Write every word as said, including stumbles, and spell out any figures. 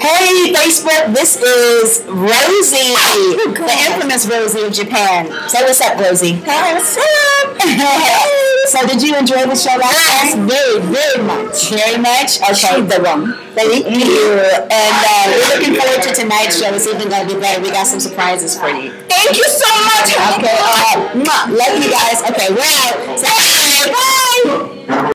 Hey, Facebook, this is Rosie, the infamous Rosie of Japan. Say what's up, Rosie. Hey, what's up? So, did you enjoy the show last Yes, time? very, very much. Very much? Okay. The one. Thank you. And uh, we're looking forward to tonight's show. It's even going to be better. We got some surprises for you. Thank you so much. Okay. Uh, love you guys. Okay, we're out. Say bye. Bye.